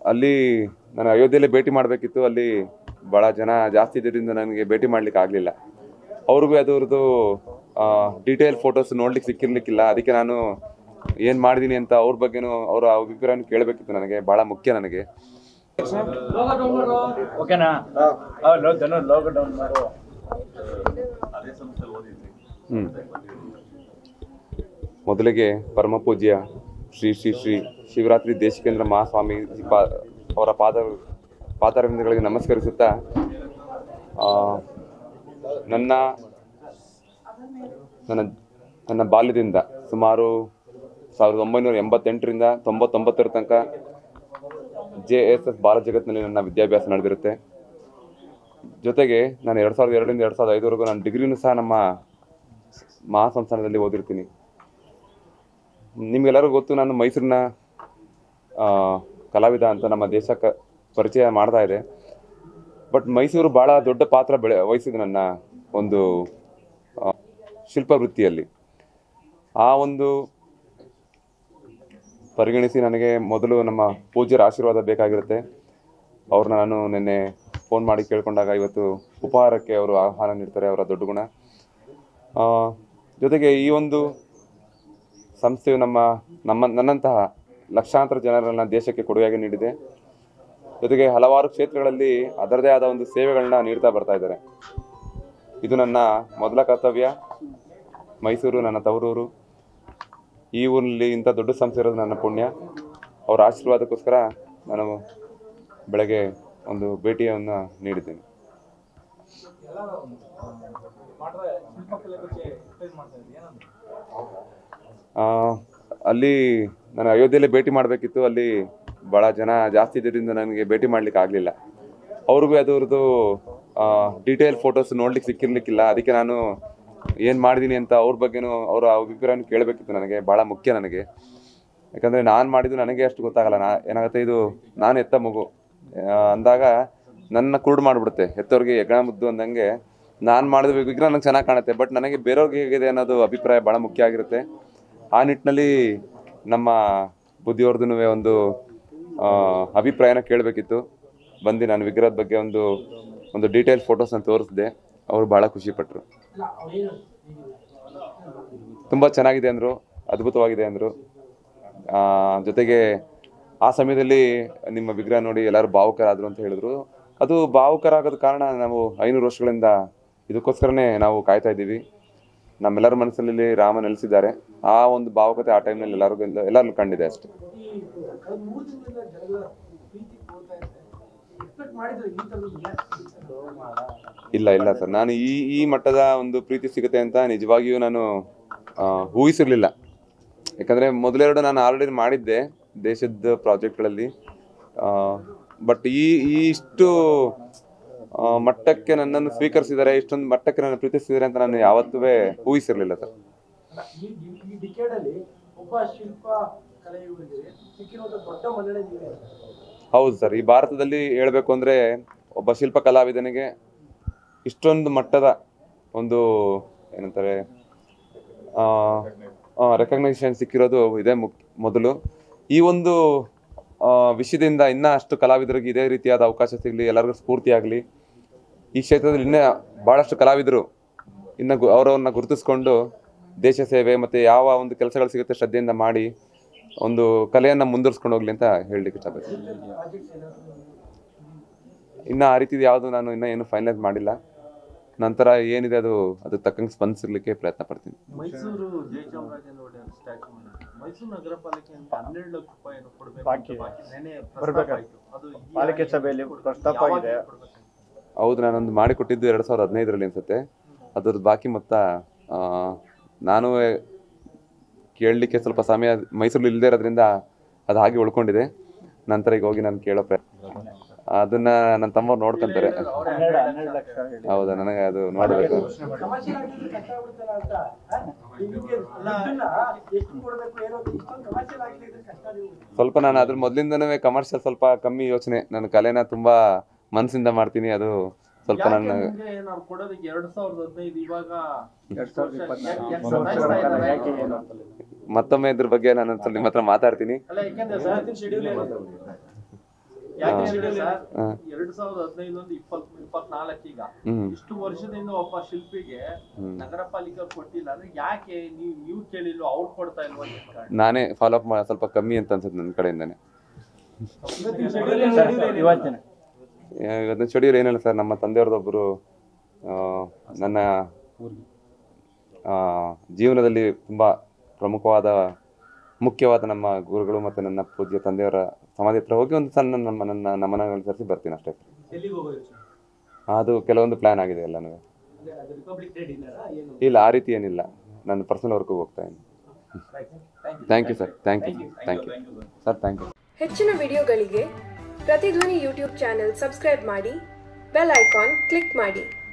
ಅಲ್ಲಿ ನಾನು ಅಯೋಧ್ಯೆಯಲ್ಲಿ ಭೇಟಿ ಮಾಡಬೇಕಿತ್ತು. ಅಲ್ಲಿ ಭಾಳ ಜನ ಜಾಸ್ತಿ ಇದ್ದರಿಂದ ನನಗೆ ಭೇಟಿ ಮಾಡಲಿಕ್ಕೆ ಆಗಲಿಲ್ಲ. ಅವ್ರಿಗೂ ಅದರದ್ದು ಡೀಟೇಲ್ ಫೋಟೋಸ್ ನೋಡ್ಲಿಕ್ಕೆ ಸಿಕ್ಕಿರ್ಲಿಕ್ಕಿಲ್ಲ. ಅದಕ್ಕೆ ನಾನು ಏನು ಮಾಡಿದ್ದೀನಿ ಅಂತ ಅವ್ರ ಬಗ್ಗೆನೂ ಅವರ ಅಭಿಪ್ರಾಯನೂ ಕೇಳಬೇಕಿತ್ತು. ನನಗೆ ಭಾಳ ಮುಖ್ಯ. ನನಗೆ ಮೊದಲಿಗೆ ಪರಮ ಪೂಜ್ಯ ಶ್ರೀ ಶ್ರೀ ಶ್ರೀ ಶಿವರಾತ್ರಿ ದೇಶಿಕೇಂದ್ರ ಮಹಾಸ್ವಾಮಿ ಅವರ ಪಾದಾರವಿಂದಗಳಿಗೆ ನಮಸ್ಕರಿಸುತ್ತಾ, ನನ್ನ ನನ್ನ ಬಾಲ್ಯದಿಂದ ಸುಮಾರು 1988ರಿಂದ 99ರ ತನಕ JSS ಬಾಲಜಗತ್ನಲ್ಲಿ ನನ್ನ ವಿದ್ಯಾಭ್ಯಾಸ ನಡೆದಿರುತ್ತೆ. ಜೊತೆಗೆ ನಾನು 2002ರಿಂದ 2005ವರೆಗೂ ನಾನು ಡಿಗ್ರಿನೂ ಸಹ ನಮ್ಮ ಮಹಾಸಂಸ್ಥಾನದಲ್ಲಿ ಓದಿರ್ತೀನಿ. ನಿಮಗೆಲ್ಲರಿಗೂ ಗೊತ್ತು, ನಾನು ಮೈಸೂರಿನ ಕಲಾವಿದ ಅಂತ ನಮ್ಮ ದೇಶಕ್ಕೆ ಪರಿಚಯ ಮಾಡ್ತಾ ಇದೆ. ಬಟ್ ಮೈಸೂರು ಭಾಳ ದೊಡ್ಡ ಪಾತ್ರ ವಹಿಸಿದೆ ನನ್ನ ಒಂದು ಶಿಲ್ಪವೃತ್ತಿಯಲ್ಲಿ. ಆ ಒಂದು ಪರಿಗಣಿಸಿ ನನಗೆ ಮೊದಲು ನಮ್ಮ ಪೂಜ್ಯರ ಆಶೀರ್ವಾದ ಬೇಕಾಗಿರುತ್ತೆ. ಅವ್ರನ್ನ ನಾನು ನಿನ್ನೆ ಫೋನ್ ಮಾಡಿ ಕೇಳ್ಕೊಂಡಾಗ ಇವತ್ತು ಉಪಹಾರಕ್ಕೆ ಅವರು ಆಹ್ವಾನ ನೀಡ್ತಾರೆ. ಅವರ ದೊಡ್ಡ ಗುಣ. ಜೊತೆಗೆ ಈ ಒಂದು ಸಂಸ್ಥೆಯು ನನ್ನಂತಹ ಲಕ್ಷಾಂತರ ಜನರನ್ನ ದೇಶಕ್ಕೆ ಕೊಡುಗೆಯಾಗಿ ನೀಡಿದೆ. ಜೊತೆಗೆ ಹಲವಾರು ಕ್ಷೇತ್ರಗಳಲ್ಲಿ ಅದರದೇ ಆದ ಒಂದು ಸೇವೆಗಳನ್ನ ನೀಡ್ತಾ ಬರ್ತಾ ಇದ್ದಾರೆ. ಇದು ನನ್ನ ಮೊದಲ ಕರ್ತವ್ಯ. ಮೈಸೂರು ನನ್ನ ತವರೂರು. ಈ ಊರಲ್ಲಿ ಇಂಥ ದೊಡ್ಡ ಸಂಸ್ಥೆ ಇರೋದು ನನ್ನ ಪುಣ್ಯ. ಅವರ ಆಶೀರ್ವಾದಕ್ಕೋಸ್ಕರ ನಾನು ಬೆಳಗ್ಗೆ ಒಂದು ಭೇಟಿಯನ್ನು ನೀಡಿದ್ದೇನೆ. ಅಲ್ಲಿ ನಾನು ಅಯೋಧ್ಯೆಯಲ್ಲಿ ಭೇಟಿ ಮಾಡಬೇಕಿತ್ತು. ಅಲ್ಲಿ ಭಾಳ ಜನ ಜಾಸ್ತಿ ಇದ್ದರಿಂದ ನನಗೆ ಭೇಟಿ ಮಾಡಲಿಕ್ಕೆ ಆಗಲಿಲ್ಲ. ಅವ್ರಿಗೂ ಅದರದ್ದು ಡೀಟೇಲ್ ಫೋಟೋಸ್ ನೋಡ್ಲಿಕ್ಕೆ ಸಿಕ್ಕಿರ್ಲಿಕ್ಕಿಲ್ಲ. ಅದಕ್ಕೆ ನಾನು ಏನು ಮಾಡಿದ್ದೀನಿ ಅಂತ ಅವ್ರ ಬಗ್ಗೆನೂ ಅವರ ಅಭಿಪ್ರಾಯನೂ ಕೇಳಬೇಕಿತ್ತು. ನನಗೆ ಭಾಳ ಮುಖ್ಯ. ನನಗೆ ಯಾಕಂದರೆ ನಾನು ಮಾಡಿದ್ದು ನನಗೆ ಅಷ್ಟು ಗೊತ್ತಾಗಲ್ಲ. ಏನಾಗುತ್ತೆ, ಇದು ನಾನು ಎತ್ತ ಮಗು ಅಂದಾಗ ನನ್ನ ಕುರುಡು ಮಾಡಿಬಿಡುತ್ತೆ. ಹೆತ್ತವ್ರಿಗೆ ಹೆಗ್ಗಣ ಮುದ್ದು ಅಂದಂಗೆ ನಾನು ಮಾಡಿದ ವಿಗ್ರಹ ನನಗೆ ಚೆನ್ನಾಗಿ ಕಾಣುತ್ತೆ. ಬಟ್ ನನಗೆ ಬೇರೆಯವ್ರಿಗೆ ಹೇಗಿದೆ ಅನ್ನೋದು ಅಭಿಪ್ರಾಯ ಭಾಳ ಮುಖ್ಯ ಆಗಿರುತ್ತೆ. ಆ ನಿಟ್ಟಿನಲ್ಲಿ ನಮ್ಮ ಬುದ್ಧಿಯವ್ರದ್ದು ಒಂದು ಅಭಿಪ್ರಾಯನ ಕೇಳಬೇಕಿತ್ತು. ಬಂದು ನಾನು ವಿಗ್ರಹದ ಬಗ್ಗೆ ಒಂದು ಡೀಟೇಲ್ ಫೋಟೋಸ್ನ ತೋರಿಸಿದೆ. ಅವರು ಭಾಳ ಖುಷಿಪಟ್ಟರು. ತುಂಬ ಚೆನ್ನಾಗಿದೆ ಅಂದರು, ಅದ್ಭುತವಾಗಿದೆ ಅಂದರು. ಜೊತೆಗೆ ಆ ಸಮಯದಲ್ಲಿ ನಿಮ್ಮ ವಿಗ್ರಹ ನೋಡಿ ಎಲ್ಲರೂ ಭಾವುಕರಾದರು ಅಂತ ಹೇಳಿದ್ರು. ಅದು ಭಾವುಕರಾಗೋದ ಕಾರಣ ನಾವು 500 ವರ್ಷಗಳಿಂದ ಇದಕ್ಕೋಸ್ಕರನೇ ನಾವು ಕಾಯ್ತಾ ಇದ್ದೀವಿ. ನಮ್ಮೆಲ್ಲರ ಮನಸ್ಸಲ್ಲಿ ರಾಮ ನೆಲೆಸಿದ್ದಾರೆ. ಆ ಒಂದು ಭಾವುಕತೆ ಆ ಟೈಮ್ನಲ್ಲಿ ಎಲ್ಲರಿಗೂ ಕಂಡಿದೆ ಅಷ್ಟೇ. ಇಲ್ಲ ಸರ್, ನಾನು ಈ ಮಟ್ಟದ ಒಂದು ಪ್ರೀತಿ ಸಿಗುತ್ತೆ ಅಂತ ನಿಜವಾಗಿಯೂ ನಾನು ಊಹಿಸಿರ್ಲಿಲ್ಲ. ಯಾಕಂದರೆ ಮೊದಲೆರಡು ನಾನು ಆಲ್ರೆಡಿ ಮಾಡಿದ್ದೆ ದೇಶದ ಪ್ರಾಜೆಕ್ಟ್ಗಳಲ್ಲಿ. ಬಟ್ ಇಷ್ಟು ಮಟ್ಟಕ್ಕೆ ನನ್ನನ್ನು ಸ್ವೀಕರಿಸಿದ್ದಾರೆ, ಇಷ್ಟೊಂದು ಮಟ್ಟಕ್ಕೆ ನನ್ನ ಪ್ರೀತಿಸಿದ್ದಾರೆ ಅಂತ ನಾನು ಯಾವತ್ತೂ ಊಹಿಸಿರ್ಲಿಲ್ಲ ಸರ್. ಹೌದು ಸರ್, ಈ ಭಾರತದಲ್ಲಿ ಹೇಳಬೇಕು ಅಂದರೆ ಒಬ್ಬ ಶಿಲ್ಪ ಕಲಾವಿದನಿಗೆ ಇಷ್ಟೊಂದು ಮಟ್ಟದ ಒಂದು ಏನಂತಾರೆ ರೆಕಗ್ನೈಸೇಷನ್ ಸಿಕ್ಕಿರೋದು ಇದೇ ಮೊದಲು. ಈ ಒಂದು ವಿಷಯದಿಂದ ಇನ್ನೂ ಅಷ್ಟು ಕಲಾವಿದರಿಗೆ ಇದೇ ರೀತಿಯಾದ ಅವಕಾಶ ಸಿಗಲಿ, ಎಲ್ಲರಿಗೂ ಸ್ಫೂರ್ತಿಯಾಗಲಿ. ಈ ಕ್ಷೇತ್ರದಲ್ಲಿ ಇನ್ನೂ ಭಾಳಷ್ಟು ಕಲಾವಿದರು ಇನ್ನು ಅವರವ್ರನ್ನ ಗುರುತಿಸ್ಕೊಂಡು ದೇಶ ಸೇವೆ ಮತ್ತು ಯಾವ ಒಂದು ಕೆಲಸಗಳು ಸಿಗುತ್ತೆ ಶ್ರದ್ಧೆಯಿಂದ ಮಾಡಿ ಒಂದು ಕಲೆಯನ್ನು ಮುಂದುವರಿಸ್ಕೊಂಡು ಹೋಗ್ಲಿ ಅಂತ ಹೇಳಲಿಕ್ಕೆ ಇಷ್ಟಪಡ್ತೀನಿ. ಇನ್ನು ಆ ರೀತಿದು ಯಾವುದು ನಾನು ಏನು ಫೈನಲೈಸ್ ಮಾಡಿಲ್ಲ. ನಂತರ ಏನಿದೆ ಅದಕ್ಕೆ ತಕ್ಕಂಗೆ ಸ್ಪಂದಿಸಲಿಕ್ಕೆ ಪ್ರಯತ್ನ ಪಡ್ತೀನಿ. ಮೈಸೂರು ಜಯಚಾಮರಾಜೇಂದ್ರ ಒಡೆಯರ್ ಸ್ಟ್ಯಾಚ್ಯೂ ಮೈಸೂರು ನಗರ ಪಾಲಿಕೆಯಿಂದ 12 ಲಕ್ಷ ರೂಪಾಯಿ ಪಾಲಿಕೆ ಸಭೆಯಲ್ಲಿ ಪ್ರಸ್ತಾಪ ಆಗಿದೆ. ಹೌದು, ನಾನೊಂದು ಮಾಡಿಕೊಟ್ಟಿದ್ದು 2015ರಲ್ಲಿ ಅನ್ಸುತ್ತೆ. ಅದ್ರದ್ದು ಬಾಕಿ ಮೊತ್ತ ನಾನು ಕೇಳಲಿಕ್ಕೆ ಸ್ವಲ್ಪ ಸಮಯ ಮೈಸೂರಲ್ಲಿ ಇಲ್ಲದೆ ಇರೋದ್ರಿಂದ ಅದು ಹಾಗೆ ಉಳ್ಕೊಂಡಿದೆ. ನಂತರ ಈಗ ಹೋಗಿ ನಾನು ಕೇಳೋ ಅದನ್ನ ನನ್ನ ತಮ್ಮವ್ರು ನೋಡ್ಕೊಂತಾರೆ. ಹೌದಾ, ನನಗೆ ಅದು ನೋಡಬೇಕು. ಸ್ವಲ್ಪ ನಾನು ಅದ್ರ ಮೊದಲಿಂದನೇ ಕಮರ್ಷಿಯಲ್ ಸ್ವಲ್ಪ ಕಮ್ಮಿ ಯೋಚನೆ. ನನ್ನ ಕಲೆನ ತುಂಬಾ ಮನಸ್ಸಿಂದ ಮಾಡ್ತೀನಿ. ಅದು ಸ್ವಲ್ಪ ನನ್ನ ಮತ್ತೊಮ್ಮೆ ಇದ್ರ ಬಗ್ಗೆ ನಾನು ನಿಮ್ಮ ಹತ್ರ ಮಾತಾಡ್ತೀನಿ. ಯಾಕೆಂದ್ರೆ ಸರ್ 2015 24 ಈಗ ಇಷ್ಟು ವರ್ಷದಿಂದ ಒಬ್ಬ ಶಿಲ್ಪಿಗೆ ನಗರ ಪಾಲಿಕೆ ಕೊಟ್ಟಿಲ್ಲ ಅಂದ್ರೆ ಯಾಕೆ ನೀವು ಕೇಳಿಲ್ವ ಅವ್ರು ಕೊಡ್ತಾ ಇಲ್ವಾ? ನಾನೇ ಫಾಲೋ ಅಪ್ ಸ್ವಲ್ಪ ಕಮ್ಮಿ ಅಂತ ಅನ್ಸುತ್ತೆ ನನ್ನ ಕಡೆಯಿಂದಾನೆ. ಇವತ್ತಿನ ಶೆಡ್ಯೂಲ್ ಏನಿಲ್ಲ ಸರ್, ನಮ್ಮ ತಂದೆಯವ್ರದ್ದೊಬ್ಬರು ನನ್ನ ಜೀವನದಲ್ಲಿ ತುಂಬ ಮುಖ್ಯವಾದ ನಮ್ಮ ಗುರುಗಳು ಮತ್ತು ನನ್ನ ಪೂಜ್ಯ ತಂದೆಯವರ ಸಮಾಧಿ ಹತ್ರ ಹೋಗಿ ಒಂದು ಸಣ್ಣ ನನ್ನ ನಮನ ಅನುಸರಿಸಿ ಬರ್ತೀನಿ ಅಷ್ಟೇ. ಅದು ಕೆಲವೊಂದು ಪ್ಲ್ಯಾನ್ ಆಗಿದೆ ಎಲ್ಲನೂ. ಇಲ್ಲ, ಆ ರೀತಿ ಏನಿಲ್ಲ, ನನ್ನ ಪರ್ಸನಲ್ ವರ್ಕ್ಗೆ ಹೋಗ್ತಾ ಇದ್ದೀನಿ. Thank you sir, thank you sir, thank you. ಹೆಚ್ಚಿನ ವಿಡಿಯೋಗಳಿಗೆ ಪ್ರತಿಧ್ವನಿ ಯೂಟ್ಯೂಬ್ ಚಾನೆಲ್ ಸಬ್ಸ್ಕ್ರೈಬ್ ಮಾಡಿ, ಬೆಲ್ ಐಕಾನ್ ಕ್ಲಿಕ್ ಮಾಡಿ.